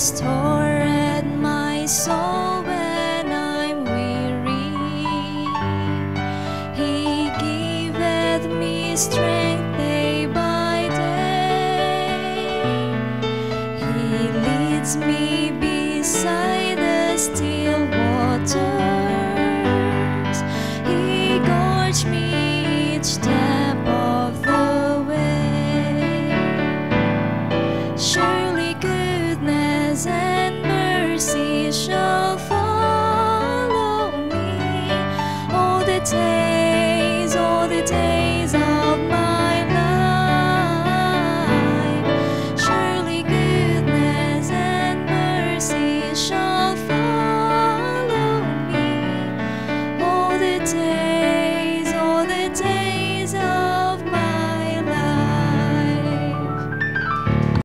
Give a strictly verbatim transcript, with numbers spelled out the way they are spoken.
restored my soul when I'm weary. He giveth me strength day by day. He leads me beside the still waters. He guards me